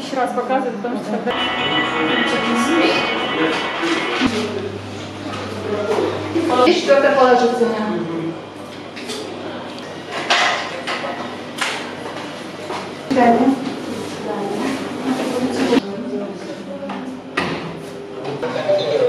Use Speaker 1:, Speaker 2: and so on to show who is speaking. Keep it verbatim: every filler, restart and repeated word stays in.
Speaker 1: тысяч раз показывать, потому что тогда... И четвертое положительное. Далее. Далее.